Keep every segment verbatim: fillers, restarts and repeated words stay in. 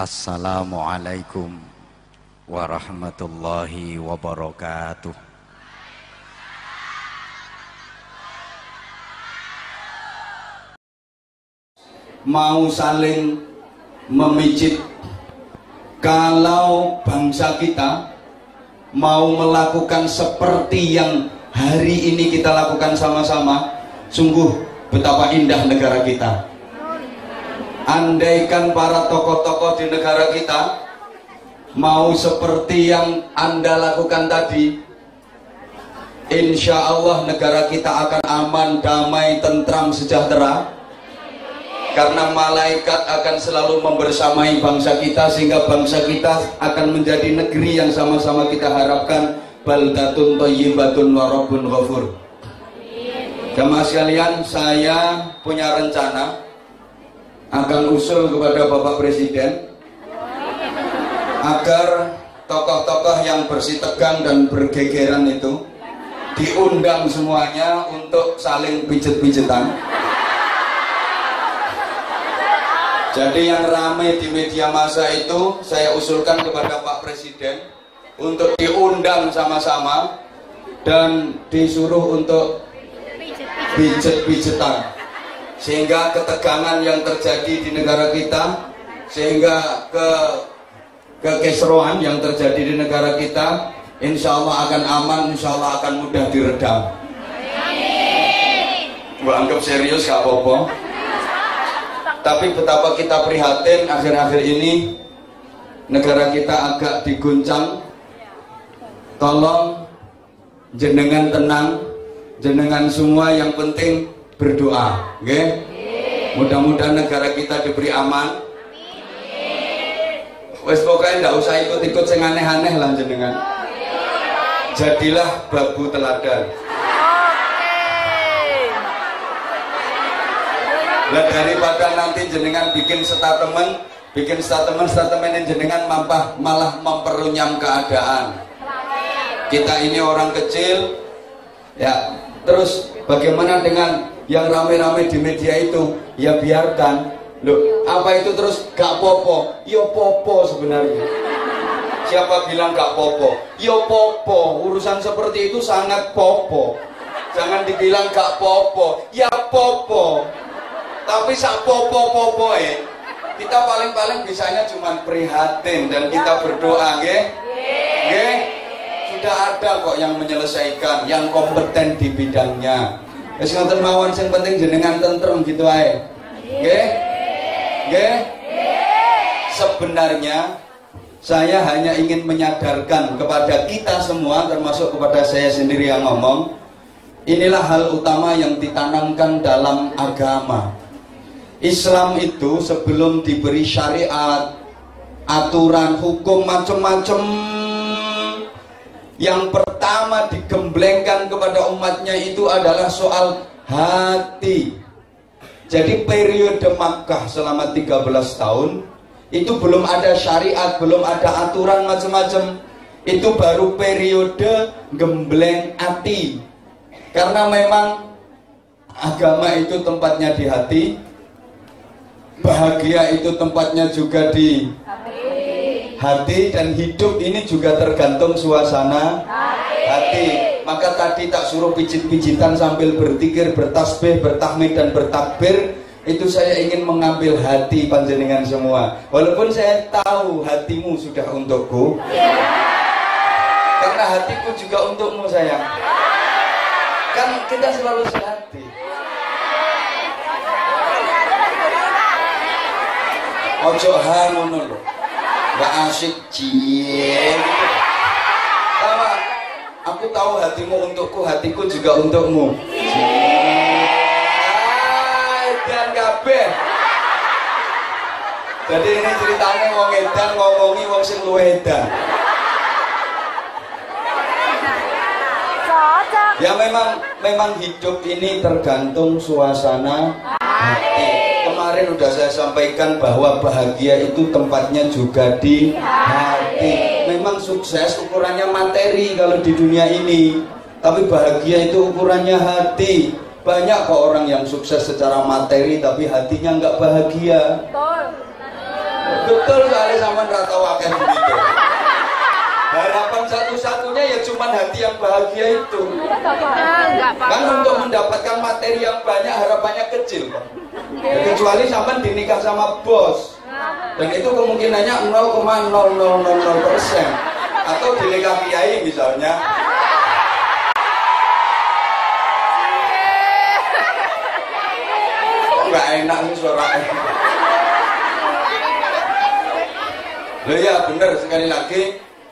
Assalamualaikum warahmatullahi wabarakatuh. Mau saling memijit. Kalau bangsa kita mau melakukan seperti yang hari ini kita lakukan sama-sama, sungguh betapa indah negara kita. Andaikan para tokoh-tokoh di negara kita mau seperti yang Anda lakukan tadi, insya Allah negara kita akan aman, damai, tentram, sejahtera. Karena malaikat akan selalu membersamai bangsa kita, sehingga bangsa kita akan menjadi negeri yang sama-sama kita harapkan. Baldatun thayyibatun wa rabbun ghafur. Jamaah sekalian, saya punya rencana akan usul kepada Bapak Presiden agar tokoh-tokoh yang bersih tegang dan bergegeran itu diundang semuanya untuk saling pijet-pijetan. Jadi yang ramai di media massa itu saya usulkan kepada Pak Presiden untuk diundang sama-sama dan disuruh untuk pijet-pijetan, sehingga ketegangan yang terjadi di negara kita, sehingga ke kekesruan yang terjadi di negara kita, insya Allah akan aman, insya Allah akan mudah diredam. Gua anggap serius gak apa-apa. Tapi betapa kita prihatin akhir-akhir ini negara kita agak diguncang. Tolong jenengan tenang, jenengan semua yang penting berdoa, oke? Okay? Mudah-mudahan negara kita diberi aman. Wes pokoknya nggak usah ikut-ikut sing aneh-aneh lah jenengan. Jadilah babu teladan. Lah daripada nanti jenengan bikin statement, bikin statement statement yang jenengan mampah malah memperunyam keadaan. Kita ini orang kecil, ya. Terus bagaimana dengan yang rame-rame di media itu? Ya biarkan. Loh, apa itu terus gak popo? Yo popo sebenarnya. Siapa bilang gak popo? Yo popo. Urusan seperti itu sangat popo. Jangan dibilang gak popo. Ya popo. Tapi sak popo-popo eh, kita paling-paling bisanya cuma prihatin dan kita berdoa, nggih. Nggih. Sudah ada kok yang menyelesaikan, yang kompeten di bidangnya. Wis ngoten mawon, sing penting jenengan tentrem gitu ae. Nggih. Nggih. Sebenarnya saya hanya ingin menyadarkan kepada kita semua, termasuk kepada saya sendiri yang ngomong, inilah hal utama yang ditanamkan dalam agama. Islam itu sebelum diberi syariat, aturan, hukum macam-macam, yang pertama digemblengkan kepada umatnya itu adalah soal hati. Jadi periode Makkah selama tiga belas tahun itu belum ada syariat, belum ada aturan macam-macam. Itu baru periode gembleng hati. Karena memang agama itu tempatnya di hati, bahagia itu tempatnya juga di hati. hati, dan hidup ini juga tergantung suasana hati. hati. Maka tadi tak suruh pijit-pijitan sambil berzikir, bertasbih, bertahmid dan bertakbir. Itu saya ingin mengambil hati panjenengan semua. Walaupun saya tahu hatimu sudah untukku, karena hatiku juga untukmu sayang. Kan kita selalu sehati. Ojo ha ngono lho. Enggak asik cie. Tahu, aku tahu hatimu untukku, hatiku juga untukmu. Ah, edan kabeh. Jadi ini ceritanya wong edan ngomongi wong sing luwih edan. Ya memang memang hidup ini tergantung suasana hati. Kemarin udah saya sampaikan bahwa bahagia itu tempatnya juga di hati. Memang sukses ukurannya materi kalau di dunia ini, tapi bahagia itu ukurannya hati. Banyak kok orang yang sukses secara materi tapi hatinya nggak bahagia. Betul soalnya sama rata wakil begitu. Harapan satu-satunya ya cuma hati yang bahagia itu. Kan untuk mendapatkan materi yang banyak harapannya kecil. Ya, kecuali sampai dinikah sama bos. Dan itu kemungkinannya nol koma nol nol nol nol persen. Atau dinikah kiai misalnya. Kok nggak enak nih suaranya. Loh ya benar sekali lagi.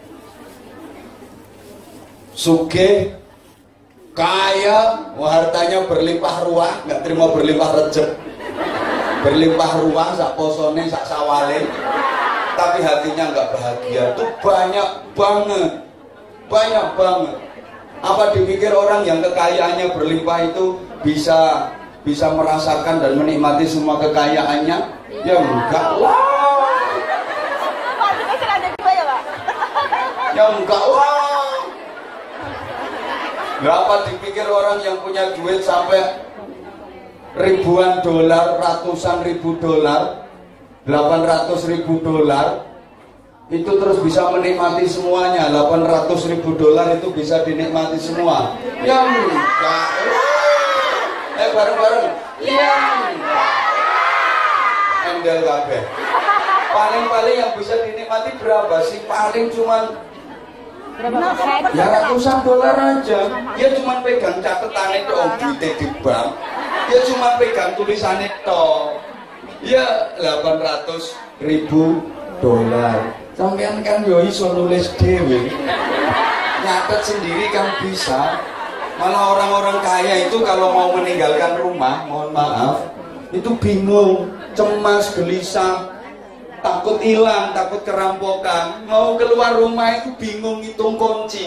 Sugih, kaya, wah hartanya berlimpah ruah, nggak terima berlimpah rezeki, berlimpah ruah, sak posone, sak sawale, tapi hatinya nggak bahagia. Itu banyak banget, banyak banget. Apa dipikir orang yang kekayaannya berlimpah itu bisa bisa merasakan dan menikmati semua kekayaannya? Ya enggak lah, ya enggak lah. Berapa dipikir orang yang punya duit sampai ribuan dolar, ratusan ribu dolar, delapan ratus ribu dolar, itu terus bisa menikmati semuanya. Delapan ratus ribu dolar itu bisa dinikmati semua. Ya enggak. Eh bareng-bareng. Ya enggak. Endel kabeh. Paling-paling yang bisa dinikmati berapa sih? Paling cuman ya ratusan dolar aja. Dia cuma pegang catatan itu, oh duitnya di bank. Dia cuma pegang tulisan itu. Ya delapan ratus ribu dolar. Sampean kan yo iso nulis dhewe. Nyatet sendiri kan bisa. Malah orang-orang kaya itu kalau mau meninggalkan rumah, mohon maaf, itu bingung, cemas, gelisah, takut hilang, takut kerampokan. Mau keluar rumah itu bingung ngitung kunci.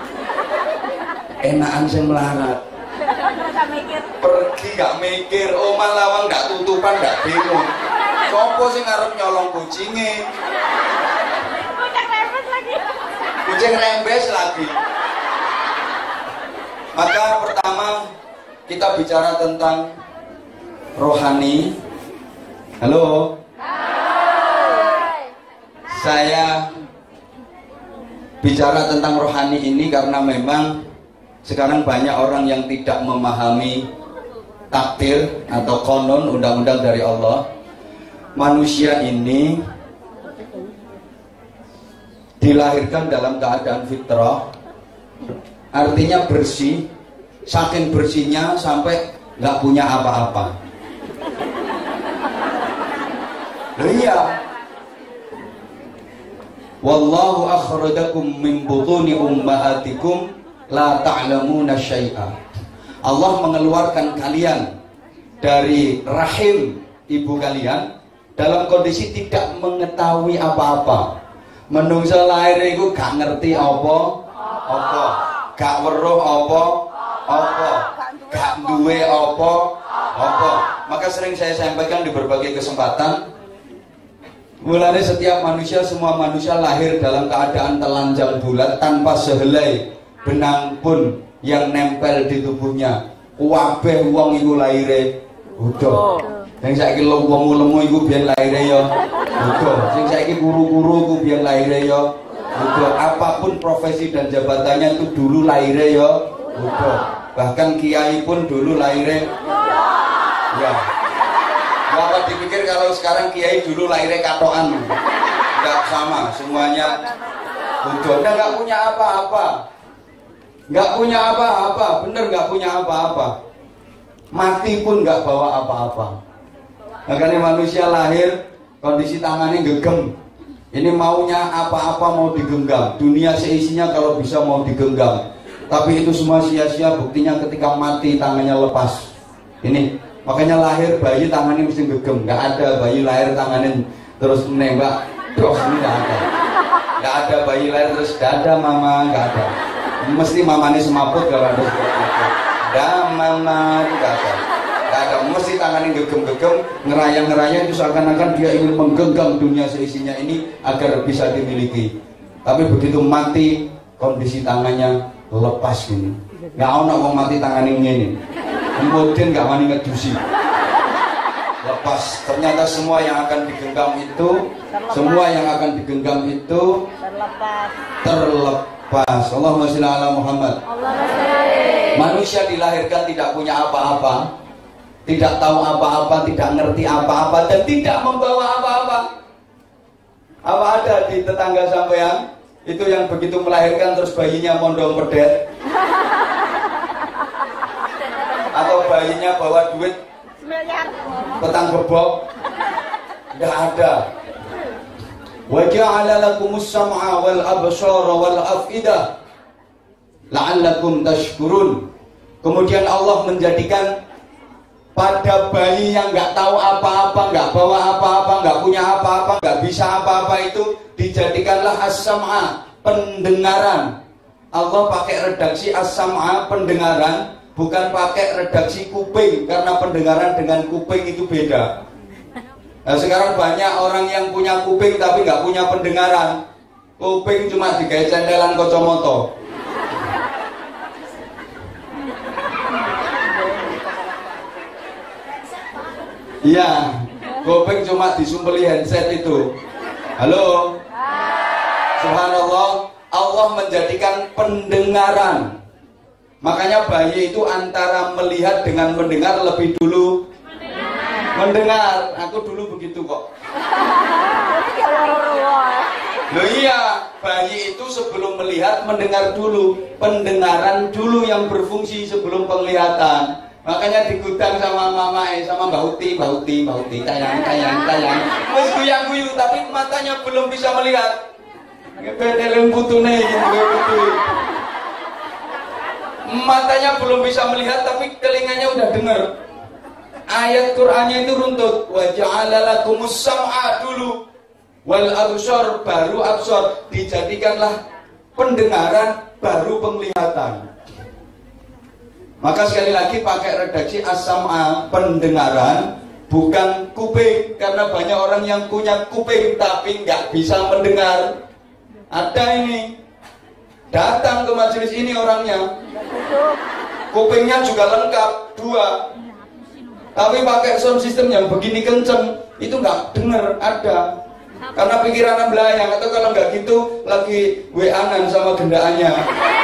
Enakan sing melarat. Pergi gak mikir, omah lawang gak tutupan, gak bingung. Sopo sing ngarep nyolong kucinge? Kucing rembes lagi. Kucing rembes lagi. Maka pertama kita bicara tentang rohani. Halo. Saya bicara tentang rohani ini karena memang sekarang banyak orang yang tidak memahami takdir atau konon, undang-undang dari Allah. Manusia ini dilahirkan dalam keadaan fitrah, artinya bersih, saking bersihnya sampai nggak punya apa-apa. Loh iya, wallahu akhrajakum min butuni ummahatikum la ta'lamuna syai'a. Allah mengeluarkan kalian dari rahim ibu kalian dalam kondisi tidak mengetahui apa-apa. Menungso lahir iku gak ngerti apa apa, gak weruh apa apa, gak duwe apa apa. Maka sering saya sampaikan di berbagai kesempatan, mulanya setiap manusia, semua manusia lahir dalam keadaan telanjang bulat tanpa sehelai benang pun yang nempel di tubuhnya. Kabeh wong iku lahire udah. Sing saiki lemu-lemu iku biyen lahire ya udah. Sing saiki guru-guru iku biyen lahire ya udah. Apapun profesi dan jabatannya itu dulu lahire ya udah. Bahkan kiai pun dulu lahire ya. Bapak dipikir kalau sekarang kiai dulu lahirnya katoan? Enggak, sama, semuanya udah. Udah nggak punya apa-apa, nggak punya apa-apa, bener nggak punya apa-apa. Mati pun nggak bawa apa-apa. Makanya manusia lahir kondisi tangannya gegem. Ini maunya apa-apa mau digenggam. Dunia seisinya kalau bisa mau digenggam. Tapi itu semua sia-sia, buktinya ketika mati tangannya lepas. Ini makanya lahir bayi tangannya mesti gegem. Nggak ada bayi lahir tangannya terus menembak. Terus ini nggak ada. Nggak ada bayi lahir terus dada mama, nggak ada. Mesti mamanya semaput kalau ada seperti itu. Dah mama, nggak ada. Nggak ada. Mesti tangannya gegem-gegem, ngerayang-ngerayang itu seakan-akan dia ingin menggenggam dunia seisinya ini agar bisa dimiliki. Tapi begitu mati kondisi tangannya lepas ini. Nggak ono mau mati tangannya ini. Kemudian nggak wani ngedusi. lepas. Ternyata semua yang akan digenggam itu, terlepas. Semua yang akan digenggam itu terlepas. Terlepas. Allahumma sholli ala Muhammad. Manusia dilahirkan tidak punya apa-apa, tidak tahu apa-apa, tidak ngerti apa-apa, dan tidak membawa apa-apa. Apa ada di tetangga sampean itu yang begitu melahirkan terus bayinya mondong pedet? Atau bayinya bawa duit petang bebok? Tidak ada. Wa ja'ala lakumus sam'a wal absara wal af'idah la'allakum tashkurun. Kemudian Allah menjadikan pada bayi yang nggak tahu apa-apa, nggak bawa apa-apa, nggak punya apa-apa, nggak bisa apa-apa itu dijadikanlah as-sam'a, pendengaran. Allah pakai redaksi as-sam'a, pendengaran, bukan pakai redaksi kuping, karena pendengaran dengan kuping itu beda. Nah, sekarang banyak orang yang punya kuping tapi nggak punya pendengaran. Kuping cuma digawe cendelan kacamata. Iya, kuping cuma disumpeli handset itu. Halo. Subhanallah, Allah menjadikan pendengaran. Makanya bayi itu antara melihat dengan mendengar lebih dulu mendengar. Aku dulu begitu kok. Loh iya, bayi itu sebelum melihat mendengar dulu. Pendengaran dulu yang berfungsi sebelum penglihatan. Makanya di gudang sama mama eh sama Mbak Uti, Mbak Uti, Mbak Uti, tayang, tayang, tayang. Wes guyang-guyu tapi matanya belum bisa melihat. Ngebedeleng putune gitu. Matanya belum bisa melihat tapi telinganya udah dengar. Ayat Qur'annya itu runtut. Wa ja'ala lakumus sam'a dulu wal absar, baru absar, dijadikanlah pendengaran baru penglihatan. Maka sekali lagi pakai redaksi as-sam'a, pendengaran, bukan kuping, karena banyak orang yang punya kuping tapi nggak bisa mendengar. Ada ini datang ke majelis ini orangnya, kupingnya juga lengkap dua, tapi pakai sound system yang begini kenceng, itu nggak dengar. Ada karena pikirannya belayang, atau kalau nggak gitu lagi W A-an sama gendaannya.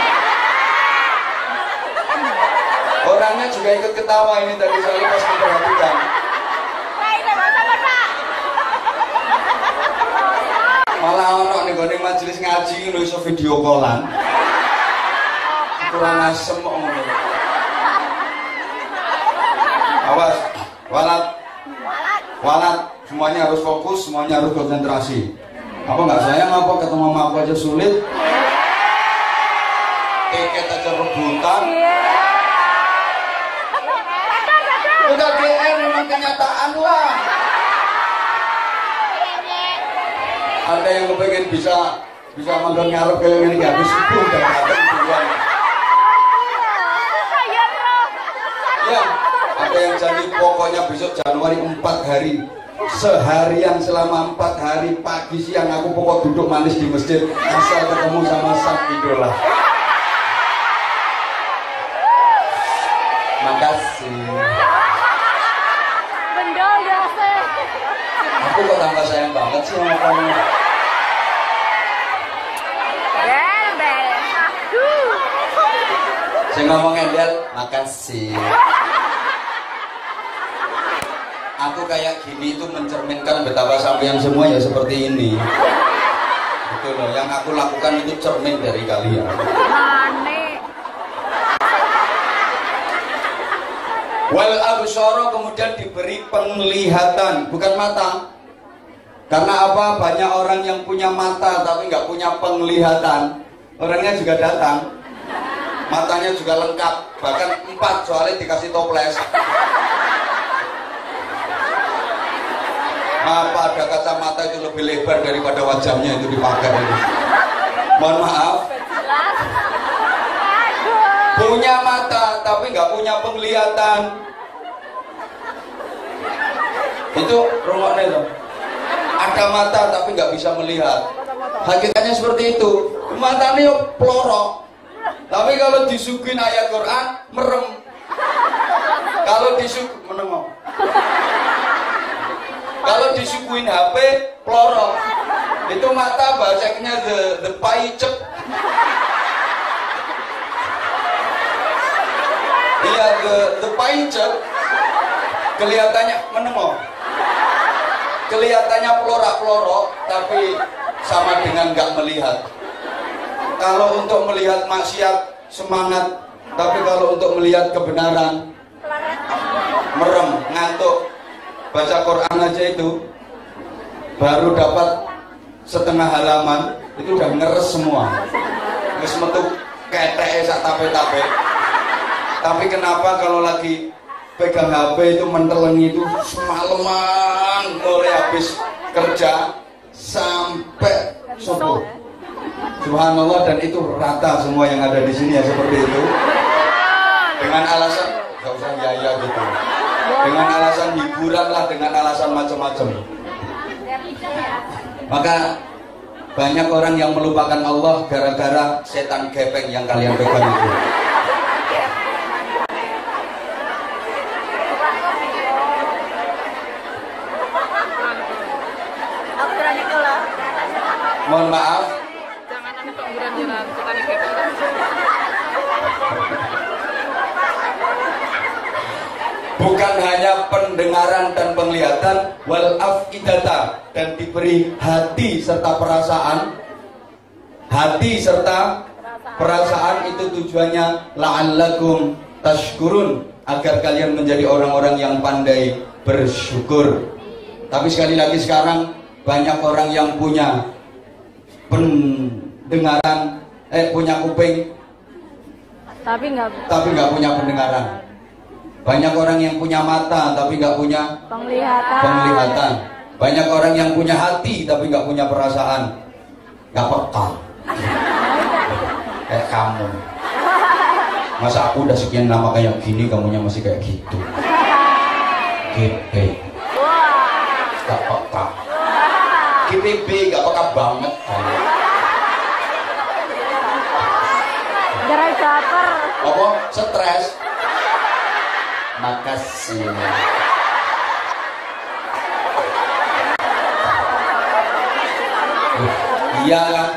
Orangnya juga ikut ketawa ini tadi saya pas memperhatikan. Malah ono nih gue majelis ngaji lu iso video callan. Kurang asem kok ngono. Awas, walat, walat, semuanya harus fokus, semuanya harus konsentrasi. Apa nggak sayang apa ketemu sama aku aja sulit? Tiket aja rebutan. Udah G R memang kenyataan lah. Ada yang kepengen bisa bisa manggon ngarep kayak gini habis itu udah datang duluan. Ya, ada yang janji pokoknya besok Januari empat hari, seharian selama empat hari pagi siang aku pokok duduk manis di masjid asal ketemu sama sang idola. Makasih. Aku kok tambah sayang banget sih sama kamu. Saya ngomong endel, makasih. Aku kayak gini itu mencerminkan betapa sampean semua ya seperti ini. Betul loh, yang aku lakukan itu cermin dari kalian. Wal absara, kemudian diberi penglihatan, bukan mata. Karena apa? Banyak orang yang punya mata tapi nggak punya penglihatan. Orangnya juga datang, matanya juga lengkap, bahkan empat soalnya dikasih toples. Apa ada kacamata itu lebih lebar daripada wajahnya itu dipakai ini? Mohon maaf. Punya mata tapi nggak punya penglihatan. Itu rungoknya itu. Ada mata tapi nggak bisa melihat. Hakikatnya seperti itu. Matanya pelorok. Tapi kalau disuguhin ayat Quran merem. Kalau disuguh menengok. disuguhin H P pelorok. Itu mata bacanya the the paicep. Iya, the the paicep. Kelihatannya menengok. Kelihatannya pelorak-pelorok, tapi sama dengan nggak melihat. Kalau untuk melihat maksiat semangat, tapi kalau untuk melihat kebenaran merem, ngantuk. Baca Quran aja itu baru dapat setengah halaman itu udah ngeres semua, wis metu ketek sak tape-tape. Tapi kenapa kalau lagi pegang H P itu mentelengi itu semalaman mulai habis kerja sampai subuh. Subhanallah, dan itu rata semua yang ada di sini ya seperti itu. Dengan alasan gak usah ya ya gitu. Dengan alasan hiburan lah, dengan alasan macam-macam. Maka banyak orang yang melupakan Allah gara-gara setan gepeng yang kalian pegang itu. Mohon maaf. Bukan hanya pendengaran dan penglihatan, wal afidata, dan diberi hati serta perasaan. Hati serta perasaan itu tujuannya la'allakum tashkurun, agar kalian menjadi orang-orang yang pandai bersyukur. Tapi sekali lagi sekarang banyak orang yang punya pendengaran, eh punya kuping, tapi nggak tapi nggak punya pendengaran. Banyak orang yang punya mata tapi nggak punya penglihatan. penglihatan. Banyak orang yang punya hati tapi nggak punya perasaan, nggak peka. Kayak kamu. Masa aku udah sekian lama kayak gini, kamunya masih kayak gitu. Gitu. Nggak peka. G P B gak peka banget. Gerai caper. Apa? Stres. Makasih. Iya kan?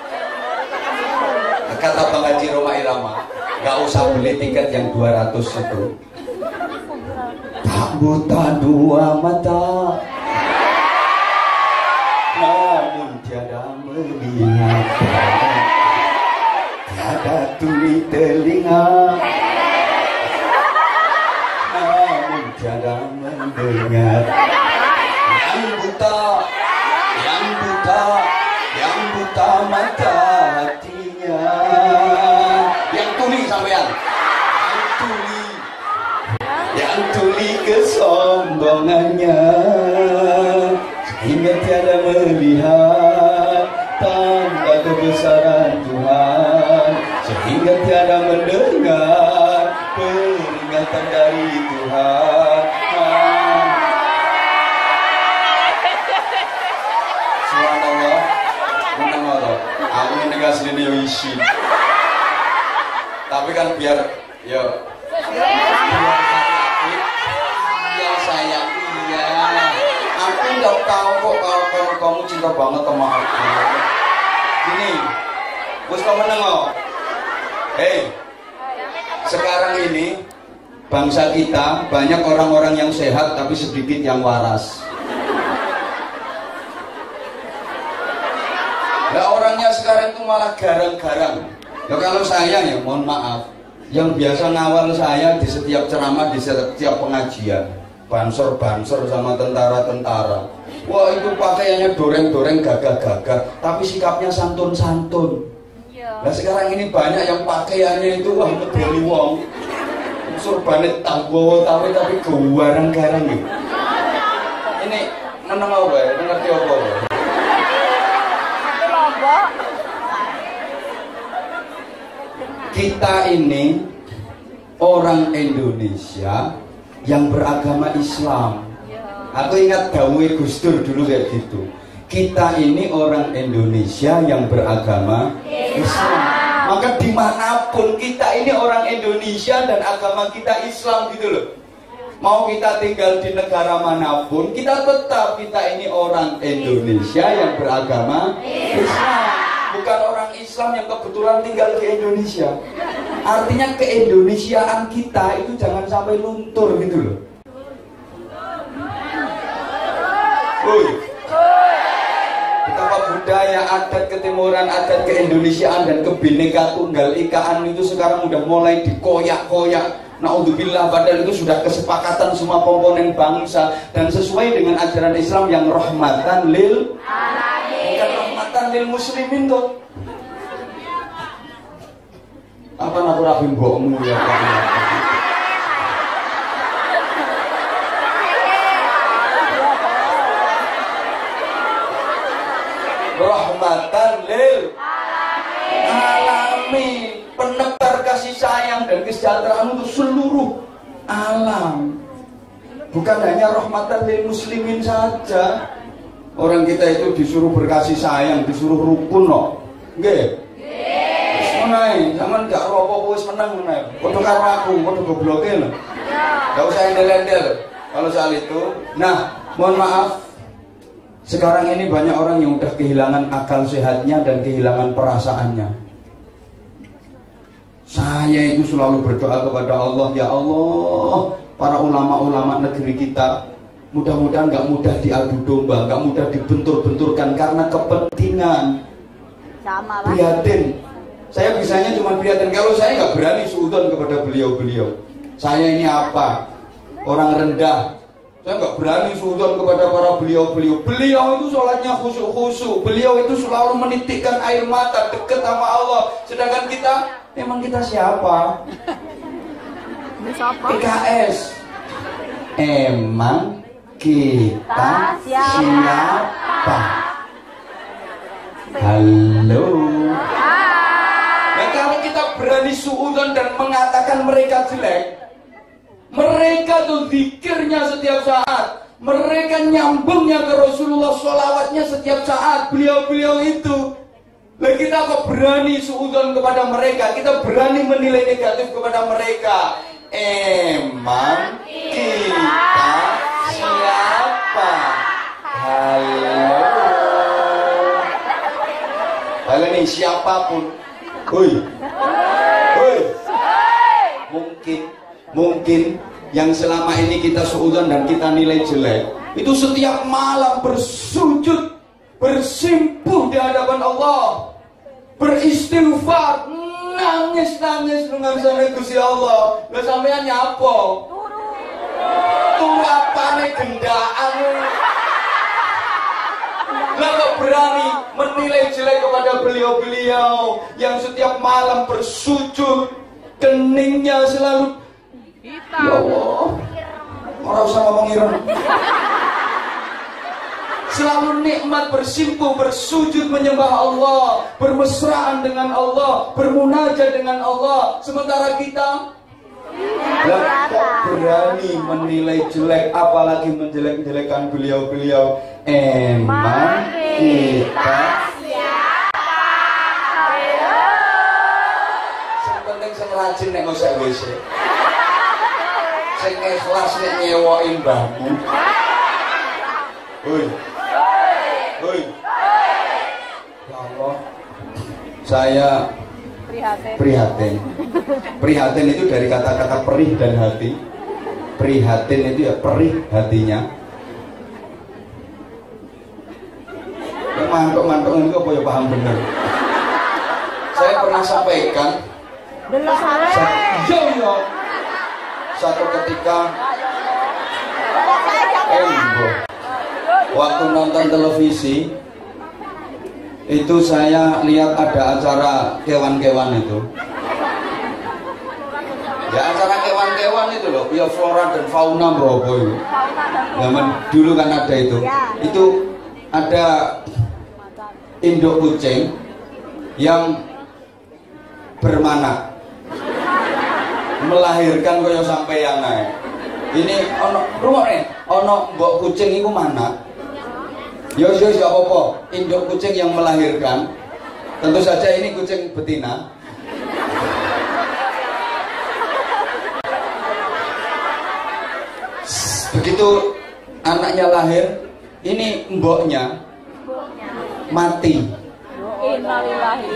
Kata Bang Haji Roma Irama, gak usah beli tiket yang dua ratus itu. Tak buta dua mata, namun tiada melihat, tiada tuli telinga, namun tiada mendengar. Yang buta, yang buta, yang buta mata hatinya. Yang tuli sampean, yang tuli, yang tuli kesombongannya, hingga tiada melihat tanda kebesaran Tuhan, sehingga tiada mendengar peringatan dari Tuhan. Subhanallah, menengok aku menegas ini yo isi. Tapi kan biar yo ya sayang, iya. Aku nggak tahu kok kalau kamu, kamu cinta banget sama aku. Gini, bos kamu nengok. Hei, sekarang ini bangsa kita banyak orang-orang yang sehat tapi sedikit yang waras. Nah orangnya sekarang itu malah garang-garang. Ya kalau saya ya mohon maaf, yang biasa ngawal saya di setiap ceramah, di setiap pengajian, banser-banser sama tentara-tentara. Wah itu pakaiannya doreng-doreng, gagah-gagah, tapi sikapnya santun-santun. Nah sekarang ini banyak yang pakaiannya itu wah medeli wong, surbannya tanggowo tapi tapi kewarang-garang nih. Ini neneng apa ya? Ngerti apa ya? Kita ini orang Indonesia yang beragama Islam. Aku ingat dawuh Gus Dur dulu kayak gitu. Kita ini orang Indonesia yang beragama Islam. Maka dimanapun kita ini orang Indonesia dan agama kita Islam gitu loh. Mau kita tinggal di negara manapun, kita tetap kita ini orang Indonesia yang beragama Islam, bukan orang Islam yang kebetulan tinggal di Indonesia. Artinya keindonesiaan kita itu jangan sampai luntur gitu loh. Woi, betapa budaya, adat ketimuran, adat keindonesiaan dan kebineka tunggal ikaan itu sekarang udah mulai dikoyak-koyak. Naudzubillah, padahal itu sudah kesepakatan semua komponen bangsa dan sesuai dengan ajaran Islam yang rahmatan lil alamin, bukan rahmatan lil muslimin tuh. Apa aku rapi mbokmu ya Pak? Rahmatan lil alamin, penebar kasih sayang dan kesejahteraan untuk seluruh alam, bukan hanya rahmatan lil muslimin saja. Orang kita itu disuruh berkasih sayang, disuruh rukun loh, nggih. Wis menae, sampean gak apa-apa wis menang menae. Padha karo aku, padha gobloke lho. Gak usah endel-endel kalau soal itu. Nah, mohon maaf, sekarang ini banyak orang yang udah kehilangan akal sehatnya dan kehilangan perasaannya. Saya itu selalu berdoa kepada Allah, ya Allah, para ulama-ulama negeri kita mudah-mudahan gak mudah diadu domba, gak mudah dibentur-benturkan karena kepentingan. Sama lah. Prihatin. Saya bisanya cuma prihatin, kalau saya gak berani suudzon kepada beliau-beliau. Saya ini apa? Orang rendah. Saya nggak berani suudzon kepada para beliau-beliau. Beliau itu sholatnya khusyuk-khusyuk. Beliau itu selalu menitikkan air mata dekat sama Allah. Sedangkan kita, emang kita siapa? P K S. Emang kita siapa? Halo. Nah, kalau kita berani suudzon dan mengatakan mereka jelek, mereka tuh zikirnya setiap saat, mereka nyambungnya ke Rasulullah, sholawatnya setiap saat, beliau-beliau itu. Nah, kita kok berani suudzon kepada mereka, kita berani menilai negatif kepada mereka. Emang kita siapa? Halo. Halo nih, siapapun. Hoi. Hoi. Mungkin Mungkin yang selama ini kita suudzon dan kita nilai jelek, itu setiap malam bersujud, bersimpuh di hadapan Allah, beristighfar, nangis-nangis dengan sana Gusti Allah. Lah sampean nyapa? Turu apane gendaan? Lah kok berani menilai jelek kepada beliau-beliau yang setiap malam bersujud, keningnya selalu ya Allah, orang usah ngomong ireng. Selalu nikmat bersimpuh, bersujud menyembah Allah, bermesraan dengan Allah, bermunajat dengan Allah. Sementara kita lah kok berani menilai jelek, apalagi menjelek-jelekan beliau-beliau. Emang kita siapa? Yang penting sing rajin nek ngosek W C, sing ikhlas nek nyewokin mbahmu. Hoi. Hoi. Ya Allah. Saya Prihatin. prihatin. Prihatin itu dari kata-kata perih dan hati. Prihatin itu ya perih hatinya. Ya mantuk-mantuk itu apa ya paham bener. Saya pernah sampaikan. Belum salah. Yo yo. Satu ketika Embo waktu nonton televisi itu saya lihat ada acara kewan-kewan itu. Ya acara kewan-kewan itu loh, ya flora dan fauna Brobo itu. Zaman dulu kan ada itu. Itu ada induk kucing yang bermanak, melahirkan kaya sampeyan ae. Ini ono rumane, ono mbok kucing iku manak. Yo yo yo apa-apa, induk kucing yang melahirkan. Tentu saja ini kucing betina. Begitu anaknya lahir, ini mboknya mati. Innalillahi.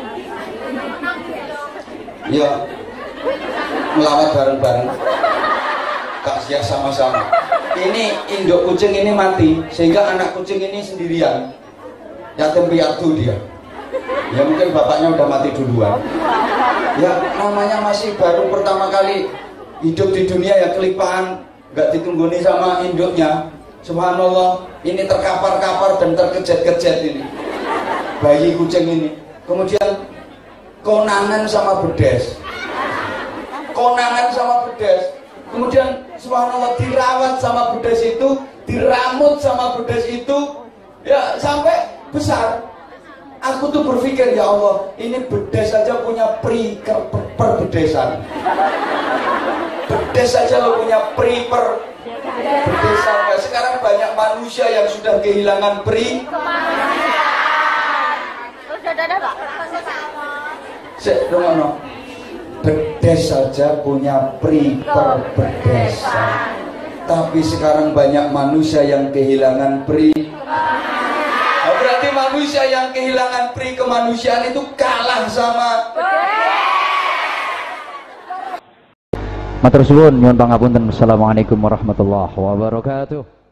Ya, melawat bareng-bareng. Takziah sama-sama. Ini induk kucing ini mati, sehingga anak kucing ini sendirian. Yatim piatu dia. Ya mungkin bapaknya udah mati duluan. Ya namanya masih baru pertama kali hidup di dunia ya kelipaan, nggak ditungguni sama induknya. Subhanallah, ini terkapar-kapar dan terkejet-kejet ini bayi kucing ini. Kemudian konangan sama bedes, konangan sama bedes. Kemudian subhanallah dirawat sama bedes itu, diramut sama bedes itu, ya sampai besar. Aku tuh berpikir, ya Allah, ini bedes saja punya pri per, perbedesan. Bedes saja lo punya pri per bedesan. Nah, sekarang banyak manusia yang sudah kehilangan pri. Terus ada ada Pak? Sek, no. Bedes saja punya pri perbedesan. Tapi sekarang banyak manusia yang kehilangan pri. Nah, berarti manusia yang kehilangan pri kemanusiaan itu kalah sama. Matur suwun nyuwun pangapunten. Assalamualaikum warahmatullahi wabarakatuh.